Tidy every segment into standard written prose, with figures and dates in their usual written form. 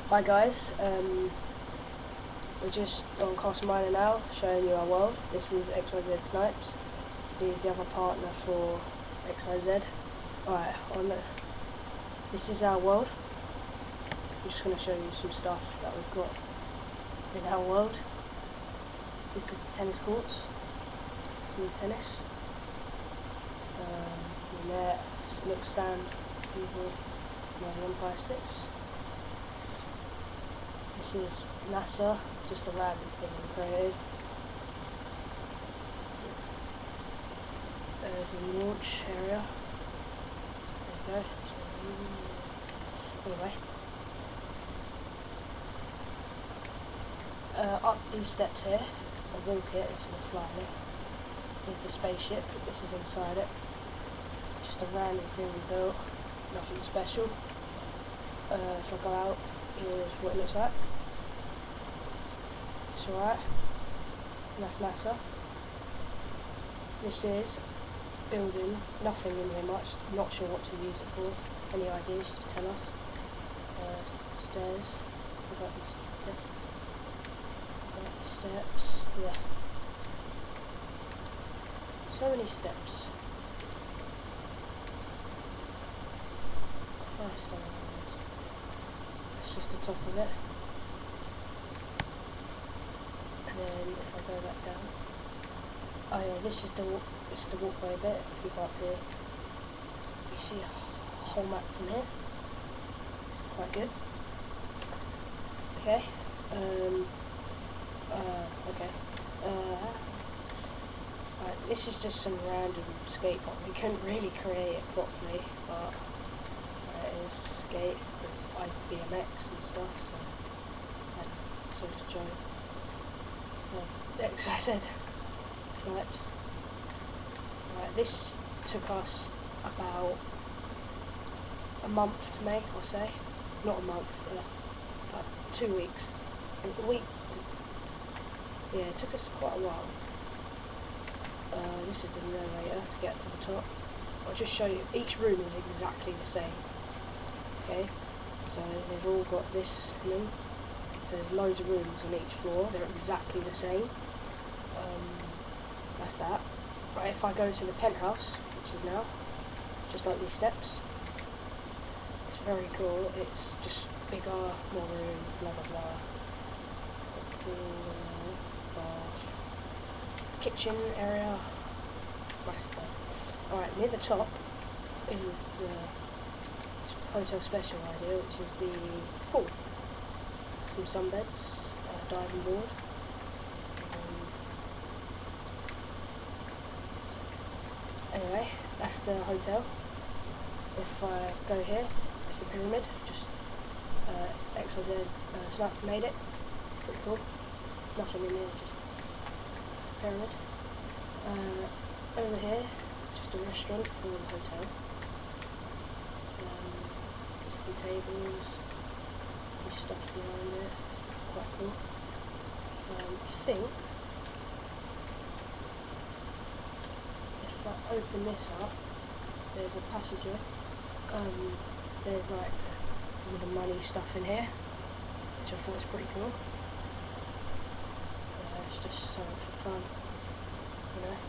Hi guys, we're just on Castle Miner now, showing you our world. This is XYZ Snipes. He's the other partner for XYZ. Alright, this is our world. I'm just going to show you some stuff that we've got in our world. This is the tennis courts. Some tennis. The net, little stand, people, the Empire 6. This is NASA, just a random thing we created. There's a launch area. There you go. Anyway. Up these steps here, I walk it instead of flying it. Here's the spaceship, this is inside it. Just a random thing we built, nothing special. If I go out, here's what it looks like. It's alright. That's NASA. This is building, nothing in here much, not sure what to use it for. Any ideas, just tell us. Stairs. We've got these steps. Yeah. So many steps. That's just the top of it. And then if I go back down, oh yeah, this is the walkway bit. If you go up here, you see a whole map from here. Quite good. Okay. Okay. Right, this is just some random skate park. We couldn't really create it properly, but it is skate. There's BMX and stuff, so does Joe. XYZ Snipes. Right, this took us about a month to make, I'll say. Not a month, like 2 weeks. A week to, yeah, it took us quite a while. This is an elevator to get to the top. I'll just show you, each room is exactly the same. Okay, so they've all got this in them. So there's loads of rooms on each floor, they're exactly the same. That's that. Right, if I go to the penthouse, which is now, just like these steps, it's very cool. It's just bigger, more room, blah blah blah. Kitchen area. Alright, near the top is the hotel special idea, which is the pool. Some sunbeds, diving board. Anyway, that's the hotel. If I go here, it's the pyramid. Just XYZ Snipes made it. Pretty cool. Nothing in there, just pyramid. Over here, just a restaurant for the hotel. Some tables, some stuff behind it. Quite cool. I think if I open this up, there's a passenger. There's like all the money stuff in here, which I thought was pretty cool. It's just something for fun, you know.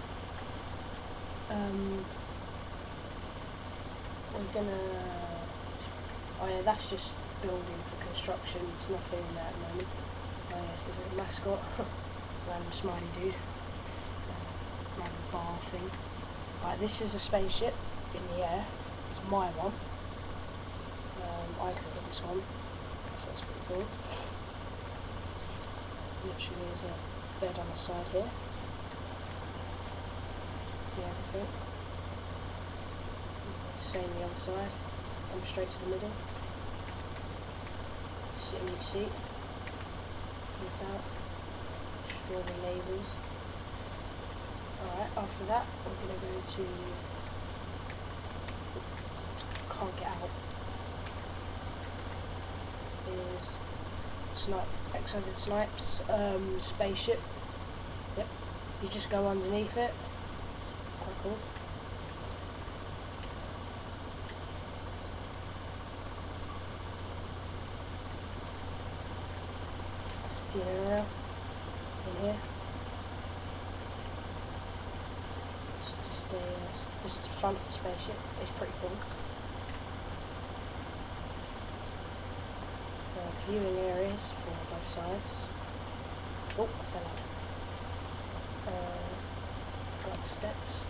We're gonna. Oh yeah, that's just building for construction. It's nothing in there at the moment. Oh yes, there's a mascot, random smiley dude, random bar thing. Right, this is a spaceship in the air. It's my one. I created this one, so it's pretty cool. Literally, there's a bed on the side here. See everything. Same the other side. Come straight to the middle. Sit in your seat. Look out. Strawberry lasers. Alright, after that we're going to go to... Can't get out. Is XYZ Snipes spaceship. Yep. You just go underneath it. Quite cool. steering wheel in here. This is the front of the spaceship. It's pretty cool. Viewing areas for both sides. Oh, I fell out. Got the steps.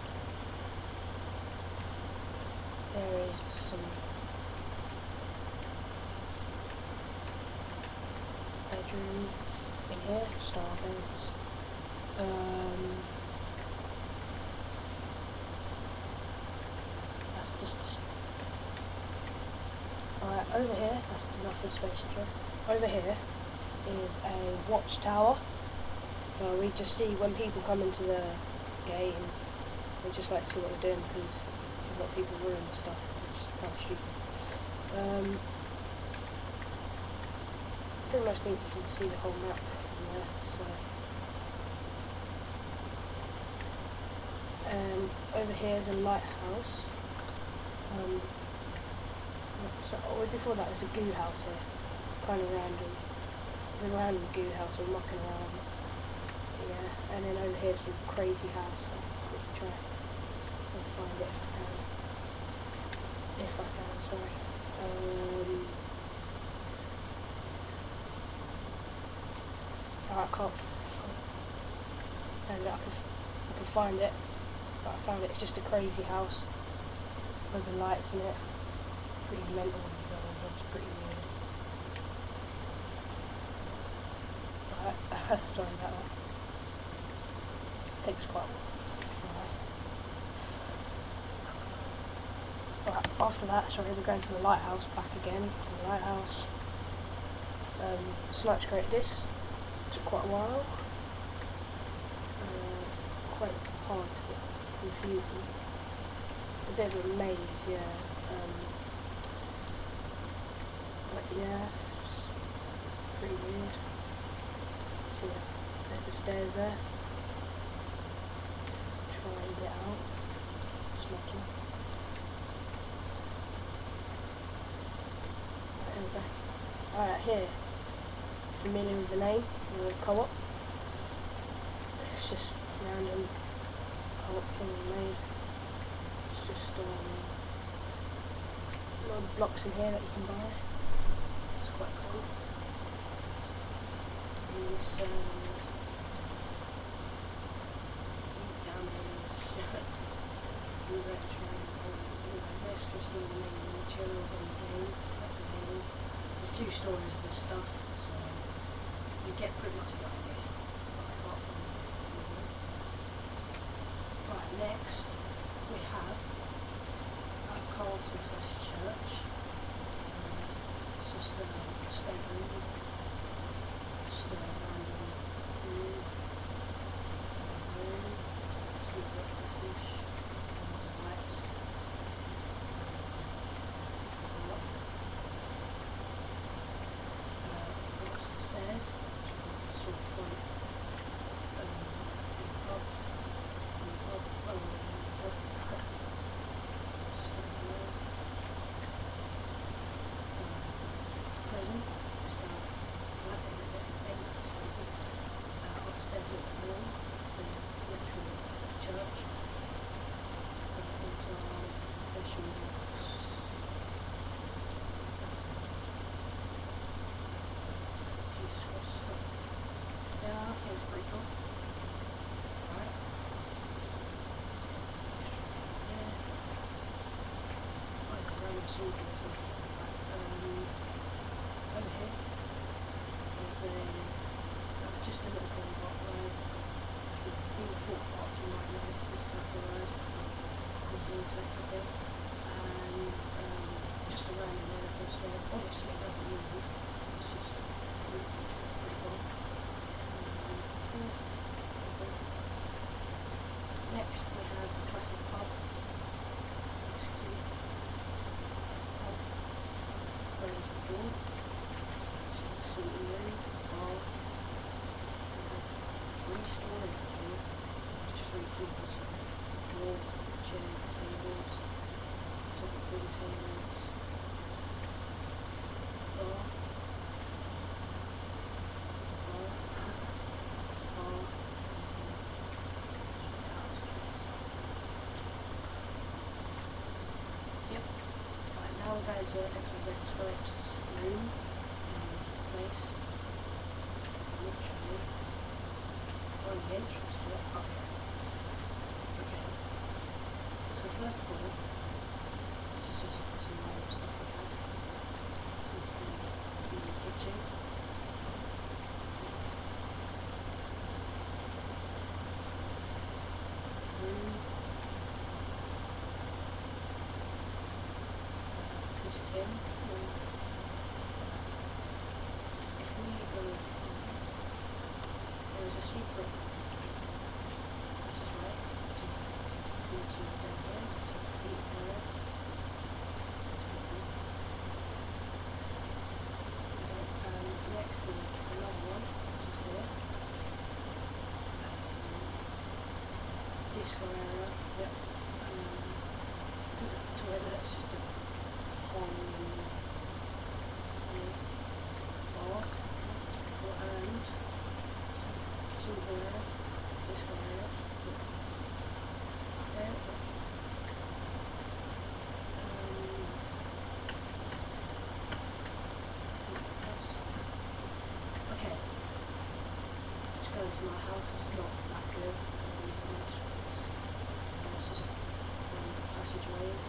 There is some bedrooms in here, star beds. That's just alright. Over here, that's enough for the spaceship. Over here is a watchtower. We just see when people come into the gate, and we just like to see what we're doing because a lot of people ruin the stuff, which is kind of stupid. Pretty much think you can see the whole map from there. So, over here is a lighthouse. So before that, there's a goo house here, kind of random. There's a random goo house, we're mucking around. Yeah, and then over here, some crazy house. I'll quickly try and find it if I can. Sorry. I can't. And I can find it, but I found it. It's just a crazy house. There's the lights in it. Pretty mental. It's pretty weird. Right. Sorry about that. Takes quite a while. Right, after that, sorry, we're going to the lighthouse, back again to the lighthouse. Snipes created this, took quite a while. It's quite hard to get confusing. It's a bit of a maze, yeah. But yeah, it's pretty weird. So yeah, there's the stairs there. Try and get out. Smudging. There we go. Alright, here. Familiar with the name? The co-op. It's just random co-op thing we made. It's just a lot of blocks in here that you can buy. It's quite cool. These this just all the main materials on the game. That's amazing. There's 2 stories of this stuff, so you get pretty much the idea. Right, next we have a castle / church. It's just a spare room. Just a random room. Secret passage. Lights. Watch the stairs. Sort of front. Up. Prison. So, like there's a bit of thing. Upstairs at the wall. There's the actual church. Yeah, I think it's pretty cool. Alright. Yeah. Like a random soldier or something. Over here there's just a little boulevard road. If you've been to Fort Park, you might know this type of road. Vortex a bit, and just a random roller coaster. Obviously, it doesn't move. It's just pretty cool. Next, we have the classic pub. As you see, pub, closed door, seating room, bar. It has 3 stories actually, just 3 floors. Door, chairs, tables, topical tables, bar, there's a bar, into XYZ Snipes room place. Literally on the entrance to it. Okay. So first of all, this is just some random stuff it has. This is the kitchen. This is him. If we go, there is a secret passageway, which is into down here. This is the area. Next is another one, which is here. Disco area. Yep. Because the toilet is just a bar, and some area, disco area. There. Okay. Just going to my house. It's not that good. It's just passageways.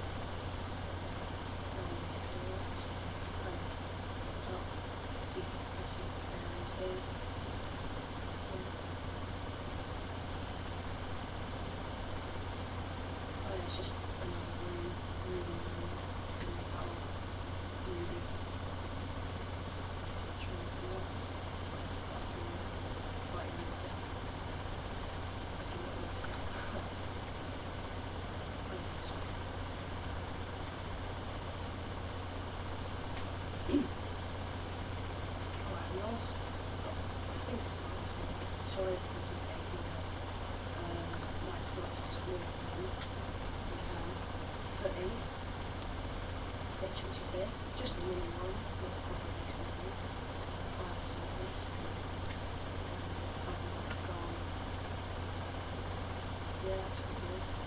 It's just another room, music. Sorry if this is taking nice just really footing, which is here, just a mini one, not properly something, fire service, gone, yeah, that's good.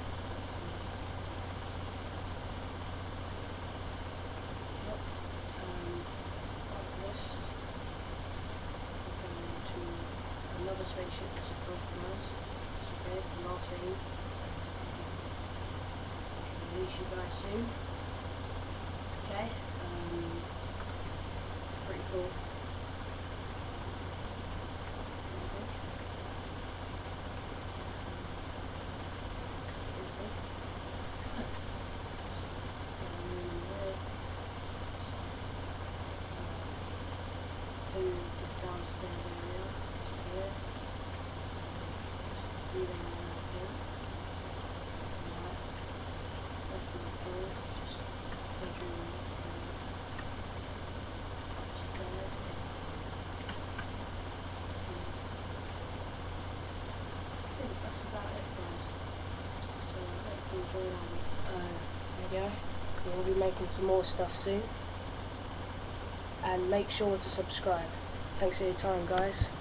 Yep, like this, we're going to another spaceship, which is both miles. There's the last thing. Release you guys soon. Okay, pretty cool. It's downstairs area, just here. Just breathing around here. Open the doors, just bedroom upstairs. I think that's about it, guys. So I hope you enjoyed that video. We'll be making some more stuff soon. And make sure to subscribe. Thanks for your time, guys.